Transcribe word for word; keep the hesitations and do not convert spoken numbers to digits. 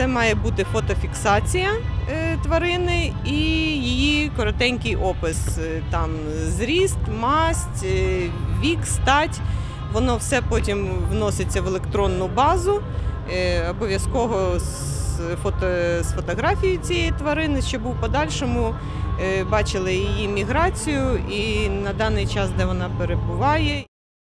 Це має бути фотофіксація тварини і її коротенький опис. Там зріст, масть, вік, стать. Воно все потім вноситься в електронну базу, обов'язково з, фото, з фотографією цієї тварини, щоб у подальшому бачили її міграцію і на даний час, де вона перебуває.